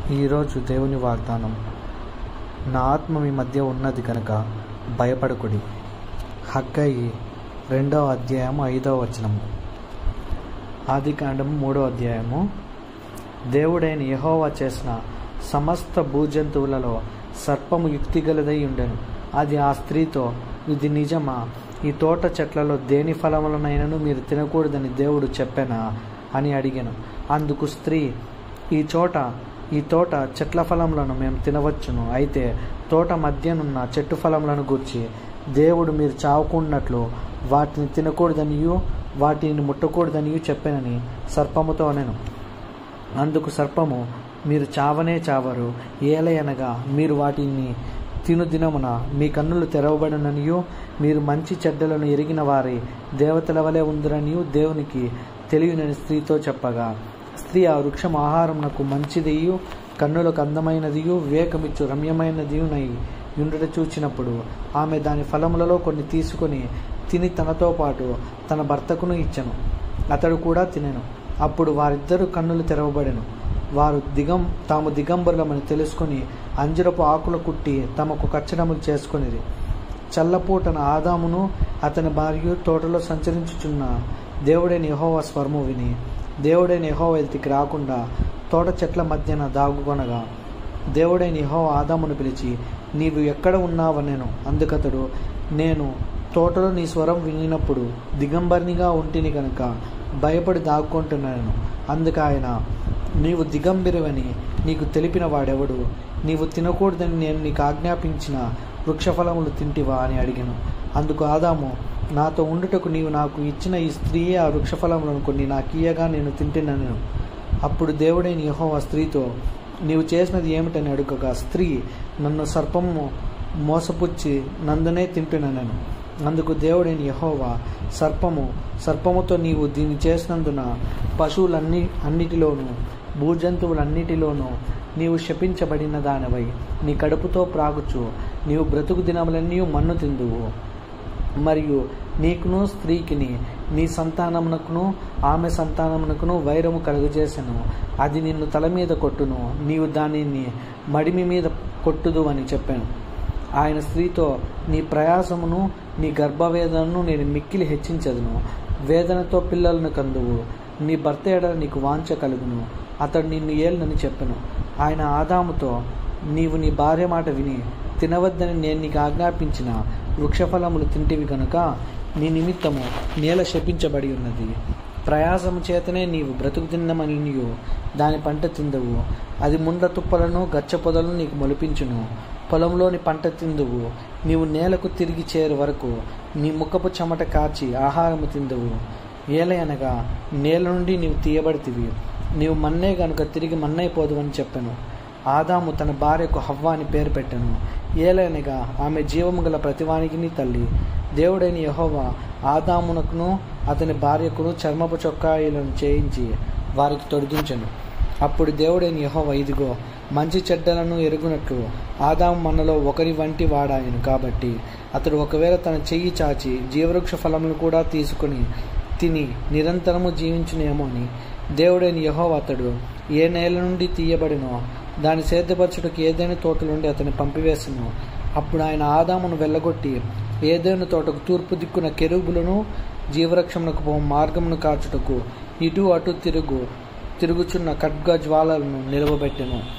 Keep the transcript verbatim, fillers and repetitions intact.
ఈరోజు దేవుని వాగ్దానం. నా ఆత్మ మీ మధ్య ఉన్నది కనుక భయపడకుడి. హగ్గయి రెండవ అధ్యాయము ఐదవ వచనము. ఆదికాండము మూడవ అధ్యాయము. దేవుడైన యెహోవా చేసిన సమస్త భూజంతువులలో సర్పము యుక్తిగలదై ఉండెను. అది ఆ స్త్రీతో, ఇది నిజమా? ఈ తోట చెట్లలో దేని ఫలములనైనను మీరు తినకూడదని దేవుడు చెప్పెనా అని అడిగాను. అందుకు స్త్రీ, ఈ చోట ఈ తోట చెట్ల ఫలములను మేము తినవచ్చును. అయితే తోట మధ్యనున్న చెట్టు ఫలములను గూర్చి దేవుడు మీరు చావకుండాట్లు వాటిని తినకూడదనియు వాటిని ముట్టకూడదనియు చెప్పానని సర్పముతో అనెను. అందుకు సర్పము, మీరు చావనే చావరు. ఏలయనగా మీరు వాటిని తిను దినమున మీ కన్నులు తెరవబడననియు మీరు మంచి చెడ్డలను ఎరిగిన వారి దేవతల వలె ఉందిరనియు దేవునికి తెలియనని స్త్రీతో చెప్పగా, స్త్రీ ఆ వృక్షం ఆహారమునకు మంచిదియు కన్నులకు అందమైనదియు వివేకమిచ్చు రమ్యమైనదియునై యుండుట చూచినప్పుడు ఆమె దాని ఫలములలో కొన్ని తీసుకొని తిని తనతో పాటు తన భర్తకును ఇచ్చెను. అతడు కూడా తినెను. అప్పుడు వారిద్దరు కన్నులు తెరవబడెను. వారు దిగం తాము దిగంబరులమని తెలుసుకొని అంజురపు ఆకులు కుట్టి తమకు కచ్చడములు చేసుకొనిరి. చల్లపూటన ఆదామును అతని భార్య తోటలో సంచరించుచున్న దేవుడైన యెహోవా స్వరము విని దేవుడైన యెహోవా ఎదుటికి రాకుండా తోట చెట్ల మధ్యన దాగుకొనగా, దేవుడైన యెహోవా ఆదామును పిలిచి, నీవు ఎక్కడ ఉన్నావనెను. అందుకతడు, నేను తోటలో నీ స్వరం వినినప్పుడు దిగంబరినిగా ఉంటిని కనుక భయపడి దాక్కుంటున్నాను. అందుకు ఆయన, నీవు దిగంబరివని నీకు తెలిపిన వాడెవడు? నీవు తినకూడదని నేను నీకు ఆజ్ఞాపించిన వృక్షఫలములు తింటివా అని అడిగాను. అందుకు ఆదాము, నాతో ఉండుటకు నీవు నాకు ఇచ్చిన ఈ స్త్రీయే ఆ వృక్షఫలములను కొన్ని నాకియ్యగా నేను తింటున్నాను. అప్పుడు దేవుడైన యెహోవా స్త్రీతో, నీవు చేసినది ఏమిటని అడుగగా, స్త్రీ, నన్ను సర్పము మోసపుచ్చి నందునే తింటున్నాను. అందుకు దేవుడైన యెహోవా, సర్పము సర్పముతో నీవు దీన్ని చేసినందున పశువులన్ని అన్నిటిలోనూ భూజంతువులన్నిటిలోనూ నీవు శపించబడిన దానివై నీ కడుపుతో ప్రాగుచు నీవు బ్రతుకు దినములన్నీ మన్ను తిందువు. మరియు నీకును స్త్రీకిని నీ సంతానమునకును ఆమె సంతానమునకును వైరము కలుగజేసెను. అది నిన్ను తల మీద కొట్టును, నీవు దానిని మడిమి మీద కొట్టుదు అని చెప్పాను. ఆయన స్త్రీతో, నీ ప్రయాసమును నీ గర్భవేదనను నేను మిక్కిలి హెచ్చించదును. వేదనతో పిల్లలను కందువు. నీ భర్త ఎడల నీకు వాంఛ కలుగును, అతడు నిన్ను ఏలునని చెప్పెను. ఆయన ఆదాముతో, నీవు నీ భార్య మాట విని తినవద్దని నేను నీకు ఆజ్ఞాపించిన వృక్షఫలములు తింటివి కనుక నీ నిమిత్తము నేల శపించబడి ఉన్నది. ప్రయాసము చేతనే నీవు బ్రతుకు తిన్నమనియు దాని పంట తిందువు. అది ముండ్ల తుప్పలను గచ్చ పొదలను నీకు మొలిపించును. పొలంలోని పంట తిందువు. నీవు నేలకు తిరిగి చేరు వరకు నీ ముఖపు చెమట కార్చి ఆహారము తిందువు. ఏలయనగా నేల నుండి నీవు తీయబడితివి, నీవు మన్నే గనుక తిరిగి మన్నైపోదు అని చెప్పాను. ఆదాము తన భార్యకు హవ్వ అని పేరు పెట్టెను. ఏలయనగా ఆమె జీవము గల ప్రతివానికిని తల్లి. దేవుడైన యెహోవా ఆదామునకును అతని భార్యకును చర్మపు చొక్కాయిలను చేయించి వారికి తొడిగించెను. అప్పుడు దేవుడైన యెహోవా, ఇదిగో, మంచి చెడ్డలను ఎరుగునట్లు ఆదాము మనలో ఒకరి వంటి వాడాయను. కాబట్టి అతడు ఒకవేళ తన చెయ్యి చాచి జీవవృక్ష ఫలములు కూడా తీసుకుని తిని నిరంతరము జీవించునేమో అని దేవుడైన యెహోవా అతడు ఏ నేల నుండి తీయబడినో దాని సేద్యపరచుటకు ఏదైనా తోట నుండి అతన్ని పంపివేసెను. అప్పుడు ఆయన ఆదామును వెళ్ళగొట్టి ఏదైనా తోటకు తూర్పు దిక్కున కెరూబులను జీవవృక్షమునకు పో మార్గమును కాచుటకు ఇటు అటు తిరుగు తిరుగుచున్న ఖడ్గ జ్వాలలను నిలవబెట్టెను.